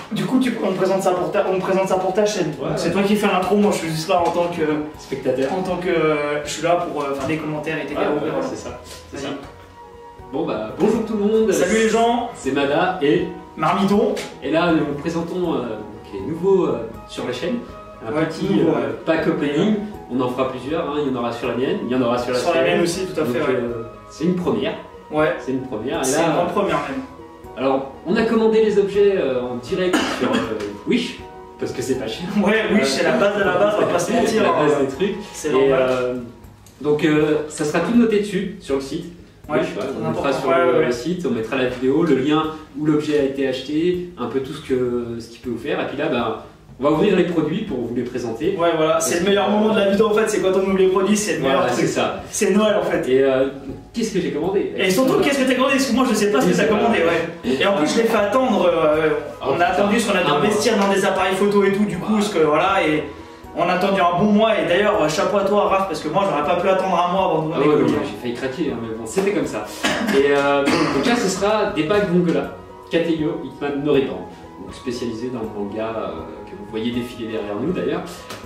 Du coup, on me présente ça pour ta chaîne. Ouais, c'est toi qui fais l'intro, moi je suis juste là en tant que spectateur. En tant que je suis là pour faire des commentaires et t'aider. C'est ça. C'est ça. Bon bah bonjour tout le monde. Salut les gens. C'est Mada et Marmiton. Et là nous présentons les nouveaux sur la chaîne. Un petit pack opening. On en fera plusieurs. Hein. Il y en aura sur la mienne. Il y en aura sur la Sur la mienne aussi, tout à fait. C'est une première. Ouais. C'est une première. C'est une grande première même. Alors, on a commandé les objets en direct sur Wish, parce que c'est pas cher. Ouais, Wish, c'est la base de la base, on va pas se mentir. C'est la base des trucs. C'est normal. Donc, ça sera tout noté dessus, sur le site. Ouais, on mettra sur le site, on mettra la vidéo, le lien où l'objet a été acheté, un peu tout ce qu'il peut vous faire. Et puis là, bah, on va ouvrir les produits pour vous les présenter. Ouais, voilà, c'est le meilleur moment de la vidéo en fait, c'est quand on ouvre les produits, c'est le meilleur truc. C'est ça. C'est Noël en fait. Et qu'est-ce que j'ai commandé? Et surtout, qu'est-ce que t'as commandé? Parce que moi je sais pas ce que t'as commandé, ouais. Et en plus, je l'ai fait attendre. On a attendu parce qu'on a dû investir dans des appareils photo et tout, du coup, parce que voilà, et on a attendu un bon mois. Et d'ailleurs, chapeau à toi, Raph, parce que moi j'aurais pas pu attendre un mois avant de vous donner. J'ai failli craquer, hein, mais bon, c'était comme ça. Et donc là, ce sera des bagues Vongola, Kateyo Hitman no Reborn, donc spécialisé dans le manga que vous voyez défiler derrière nous d'ailleurs.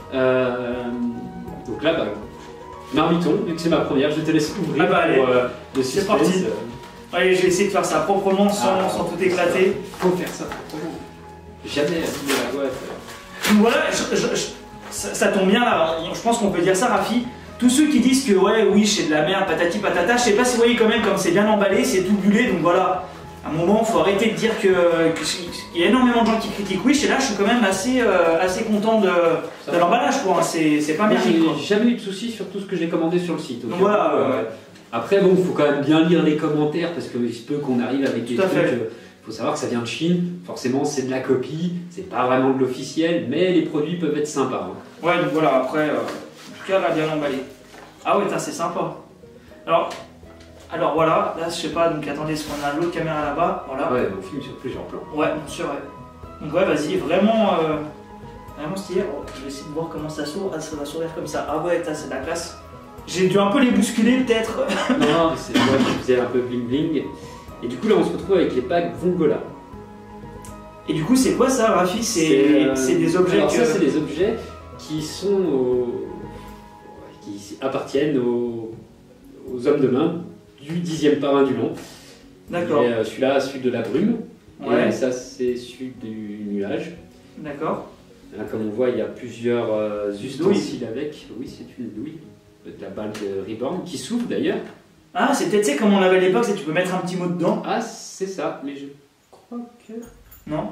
Donc là, bah, Marmiton, vu que c'est ma première, je te laisse ouvrir pour le suspense. C'est parti. Allez, je vais essayer de faire ça proprement sans tout éclater. Faut faire ça proprement. Jamais abîmer la boîte. Voilà, ça tombe bien là, je pense qu'on peut dire ça, Rafi. Tous ceux qui disent que ouais, oui, c'est de la merde, patati patata, je sais pas si vous voyez quand même comme c'est bien emballé, c'est tout bullé, donc voilà. À un moment, il faut arrêter de dire qu'il y a énormément de gens qui critiquent Wish, et là, je suis quand même assez content de l'emballage, quoi. C'est pas merdique. J'ai jamais eu de soucis sur tout ce que j'ai commandé sur le site. Donc voilà. Après, bon, il faut quand même bien lire les commentaires, parce qu'il se peut qu'on arrive avec des trucs. Il faut savoir que ça vient de Chine, forcément, c'est de la copie, c'est pas vraiment de l'officiel, mais les produits peuvent être sympas. Hein. Ouais, donc voilà, après, en tout cas, là, bien emballé. Ah ouais, c'est sympa. Alors voilà, là je sais pas, donc attendez, est-ce qu'on a l'autre caméra là-bas? Voilà. Ouais, on filme sur plusieurs plans. Ouais, bien sûr, ouais. Donc ouais, vas-y, vraiment stylé. Oh, je vais essayer de voir comment ça s'ouvre. Ah, ça va s'ouvrir comme ça. Ah ouais, c'est de la classe. J'ai dû un peu les bousculer peut-être. Non, c'est moi qui faisais un peu bling bling. Et du coup là on se retrouve avec les packs Vongola. Et du coup c'est quoi ça, Rafi? C'est des objets. Alors ça c'est des objets qui appartiennent aux hommes de main du 10e parrain du nom. D'accord. Celui-là, celui de la brume. Ouais. Et ça, c'est celui du nuage. D'accord. Là, comme on voit, il y a plusieurs ustensiles avec. Oui, c'est une douille. De la balle de Reborn, qui s'ouvre d'ailleurs. Ah, c'est peut-être comme on avait à l'époque, c'est tu peux mettre un petit mot dedans. Ah, c'est ça, mais je crois que... Non.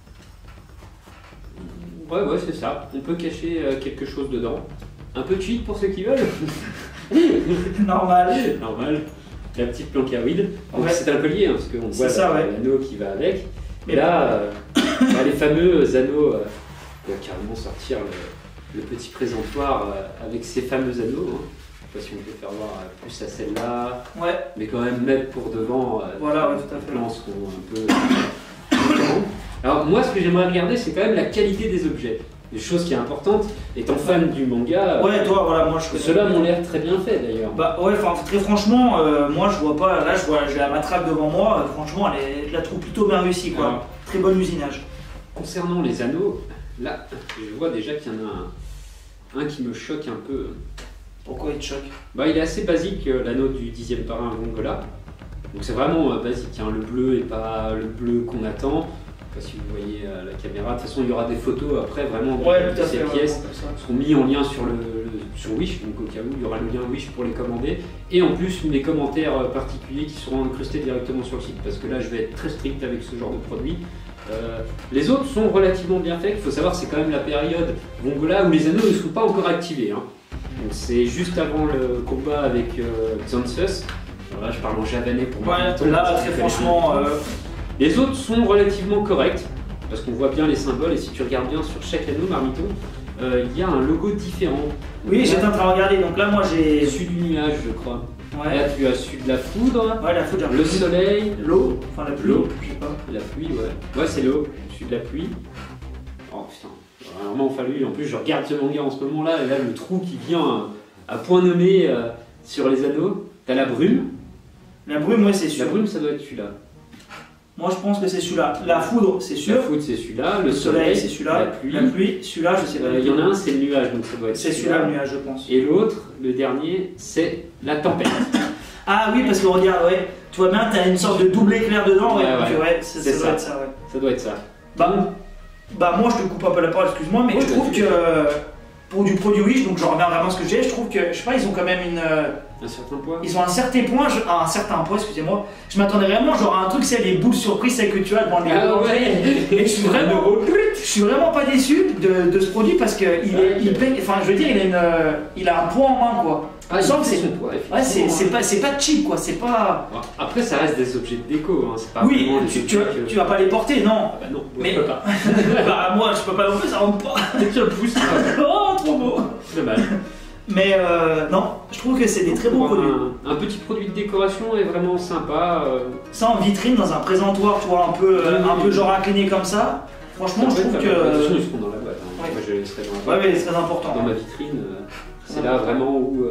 Ouais, c'est ça. On peut cacher quelque chose dedans. Un peu cheat pour ceux qui veulent. Normal. La petite plancaroïde. Ouais. C'est un collier, hein, parce qu'on voit l'anneau qui va avec. Mais là, les fameux anneaux, on va carrément sortir le petit présentoir avec ces fameux anneaux. Hein. Je sais pas si on peut faire voir plus à celle-là. Ouais. Mais quand même mettre pour devant. Voilà, ouais, tout à fait. Les plans seront un peu différents. Alors moi, ce que j'aimerais regarder, c'est quand même la qualité des objets. Des choses qui est importante, étant fan du manga. Ouais, toi, voilà, moi je connais. Ceux-là m'ont l'air très bien faits d'ailleurs. Bah ouais, très franchement, moi je vois pas. Là, j'ai la matraque devant moi. Franchement, je la trouve plutôt bien réussie, quoi. Alors, très bon usinage. Concernant les anneaux, là, je vois déjà qu'il y en a un qui me choque un peu. Pourquoi il te choque? Bah, il est assez basique, l'anneau du 10e parrain Vongola. Donc c'est vraiment basique. Hein. Le bleu n'est pas le bleu qu'on attend. Je sais pas si vous voyez la caméra. De toute façon, il y aura des photos après vraiment de ces pièces seront mis en lien sur Wish, donc au cas où il y aura le lien Wish pour les commander. Et en plus, mes commentaires particuliers qui seront incrustés directement sur le site parce que là, je vais être très strict avec ce genre de produit. Les autres sont relativement bien faits. Il faut savoir que c'est quand même la période Vongola où les anneaux ne sont pas encore activés. Hein. Donc c'est juste avant le combat avec Xanthus. Là, je parle en javanais pour moi. Ouais, là, très franchement. Les autres sont relativement corrects, parce qu'on voit bien les symboles, et si tu regardes bien sur chaque anneau, Marmiton, il y a un logo différent. Oui, j'étais en train de regarder, donc là moi j'ai... Celui du nuage, je crois. Ouais. Là tu as celui de la foudre, ouais, la foudre, le soleil, l'eau, enfin la pluie, je sais pas. La pluie, ouais. Ouais, c'est l'eau, celui de la pluie. Oh putain, il va vraiment fallu, en plus je regarde ce manga en ce moment-là, et là le trou qui vient à point nommé sur les anneaux. T'as la brume. La brume, ouais, c'est sûr. La brume, ça doit être celui-là. Moi, je pense que c'est celui-là. La foudre, c'est sûr. La foudre, c'est celui-là. Le soleil, c'est celui-là. La pluie, celui-là, je sais pas. Il y en a un, c'est le nuage, donc ça doit être. C'est celui-là, le nuage, je pense. Et l'autre, le dernier, c'est la tempête. Ah oui, parce que regarde, ouais. Tu vois bien, t'as une sorte de double éclair dedans. Ouais, ça doit être ça, ouais. Ça doit être ça. Bah moi, je te coupe un peu la parole, excuse-moi, mais je trouve que pour du produit Wish, donc je reviens vraiment à ce que j'ai, je trouve que, je sais pas, ils ont quand même un certain poids. Ils ont un certain poids, excusez-moi. Je m'attendais vraiment genre à un truc, c'est les boules surprises, celles que tu as devant les Et je suis vraiment pas déçu de ce produit parce que enfin je veux dire, il a un poids en main quoi. Ah, sens que c'est son poids, ouais, c'est pas cheap quoi, c'est pas. Après ça reste des objets de déco, hein. C'est pas oui, tu vas pas les porter, non. Ah bah non, mais je peux pas. Bah moi je peux pas non plus, ça rentre pas. Tu le pousses. Oh trop beau. Dommage. Mais non, je trouve que c'est des très bons produits. Un petit produit de décoration est vraiment sympa. Ça en vitrine dans un présentoir, tu vois, un peu genre incliné comme ça. Franchement, je trouve que. Attention, ils seront dans la boîte. Hein. Ouais. Moi, je les laisserai dans la boîte. Ouais, mais c'est très important. Dans ma vitrine, c'est là vraiment où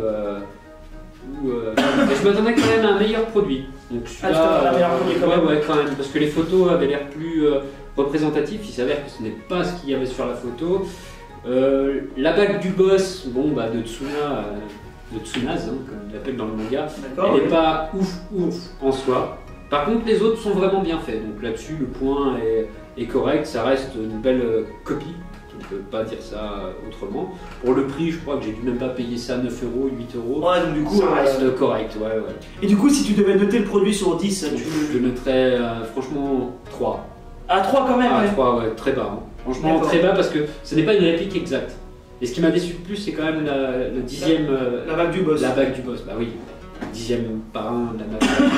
je m'attendais quand même à un meilleur produit. Donc un meilleur produit quand même. Ouais, quand même, parce que les photos avaient l'air plus représentatifs. Il s'avère que ce n'est pas ce qu'il y avait sur la photo. La bague du boss, bon bah de Tsunaz, hein, comme il l'appelle dans le manga, elle n'est pas ouf en soi. Par contre, les autres sont vraiment bien faits. Donc là-dessus, le point est correct. Ça reste une belle copie. On ne peut pas dire ça autrement. Pour le prix, je crois que j'ai dû même pas payer ça 9 €, 8 €. Ouais, donc du coup, ça reste correct. Ouais. Et du coup, si tu devais noter le produit sur 10, je noterais franchement 3. Ah, 3 quand même. 3, ouais, très bas. Hein. Franchement, très bas parce que ce n'est pas une réplique exacte. Et ce qui m'a déçu le plus, c'est quand même le 10e. La bague du boss. La bague du boss, bah oui. Le 10e parrain de la navette.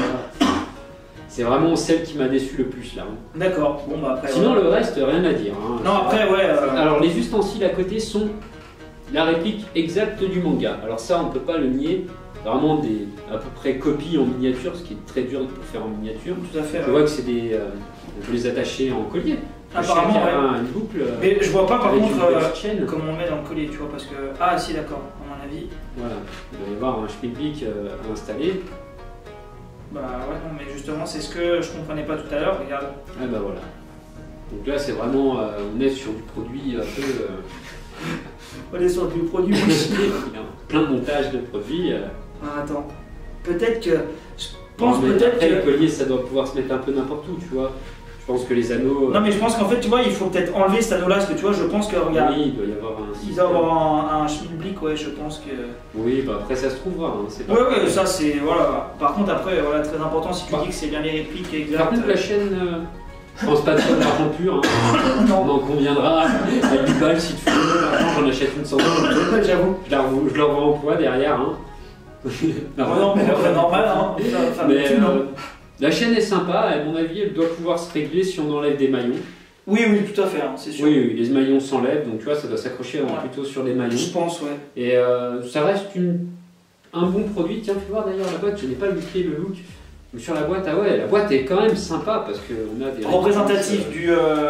C'est vraiment celle qui m'a déçu le plus là. D'accord, bon bah après. Sinon, le reste, rien à dire. Hein. Non, après, ouais. Alors, les ustensiles à côté sont la réplique exacte du manga. Alors, ça, on ne peut pas le nier. Vraiment à peu près copies en miniature, ce qui est très dur pour faire en miniature. Tout à fait. Je vois que c'est des. On peut les attacher en collier. Apparemment, une boucle. Mais je vois pas par contre comment on met dans le collier, tu vois, parce que. Ah, si, d'accord, à mon avis. Voilà, il doit y avoir un schmilblick à installer. Bah ouais, non, mais justement, c'est ce que je comprenais pas tout à l'heure, regarde. Ah bah voilà. Donc là, c'est vraiment. On est sur du produit un peu. On est sur du produit. Plein de montage de produits. Ah, attends. Peut-être que. Je pense peut-être que. Le collier, ça doit pouvoir se mettre un peu n'importe où, tu vois. Je pense que les anneaux. Non, mais je pense qu'en fait, tu vois, il faut peut-être enlever cet anneau-là, parce que tu vois, je pense que. Regarde. Oui, il doit y avoir un. Il doit y avoir un schmilblick, ouais, je pense que. Oui, bah après, ça se trouvera. Hein, ouais, ça c'est. Voilà. Par contre, après, voilà, très important, si tu dis que c'est bien les répliques exactes. Par contre, la chaîne. Je pense pas de ça par contre pur. Hein. Non. On en conviendra. À 8 balles, si tu veux. J'en achète une centaine. J'avoue. Je leur vends en poids derrière. Hein. Non, mais c'est normal. Hein. Mais la chaîne est sympa. À mon avis, elle doit pouvoir se régler si on enlève des maillons. Oui, tout à fait, hein, c'est sûr. Oui, les maillons s'enlèvent, donc tu vois, ça doit s'accrocher plutôt sur les maillons. Je pense, ouais. Et ça reste un bon produit. Tiens, fais voir d'ailleurs la boîte, je n'ai pas looké le look. Mais sur la boîte, ah ouais, la boîte est quand même sympa parce qu'on a des représentatifs du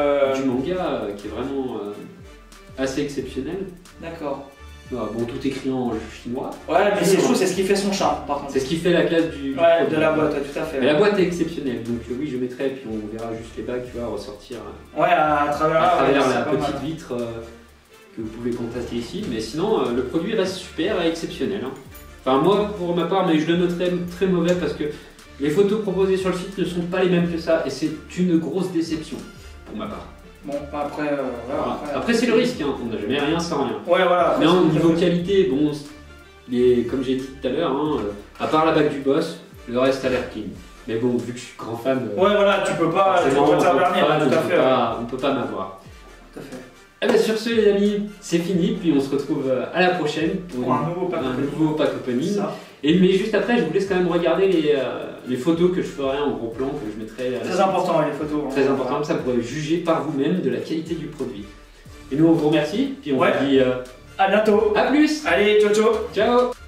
manga qui est vraiment assez exceptionnel. D'accord. Bon, tout écrit en chinois. Ouais, mais c'est ce qui fait son charme, par contre. C'est ce qui fait la classe de la boîte, tout à fait. Mais la boîte est exceptionnelle, donc oui, je mettrai, puis on verra juste les bagues, tu vois, ressortir. Ouais, à travers la petite vitre que vous pouvez constater ici. Mais sinon, le produit reste super et exceptionnel. Hein. Enfin, moi, pour ma part, mais je le noterais très mauvais parce que les photos proposées sur le site ne sont pas les mêmes que ça, et c'est une grosse déception, pour ma part. Bon, après, après c'est le risque, hein. On n'a jamais rien sans rien. Ouais, voilà. Mais en niveau qualité, bon, comme j'ai dit tout à l'heure, hein, à part la bague du boss, le reste a l'air clean. Mais bon, vu que je suis grand fan. Ouais, voilà, tu peux pas t'intervenir, tout à fait. On peut pas m'avoir. Tout à fait. Eh bien, sur ce, les amis, c'est fini. Puis on se retrouve à la prochaine pour un nouveau pack opening. Mais juste après, je vous laisse quand même regarder les photos que je ferai en gros plan, que je mettrai. Très important, les photos. Très important, comme ça vous pourrez juger par vous-même de la qualité du produit. Et nous, on vous remercie. Puis on vous dit à bientôt. À plus. Allez, ciao. Ciao.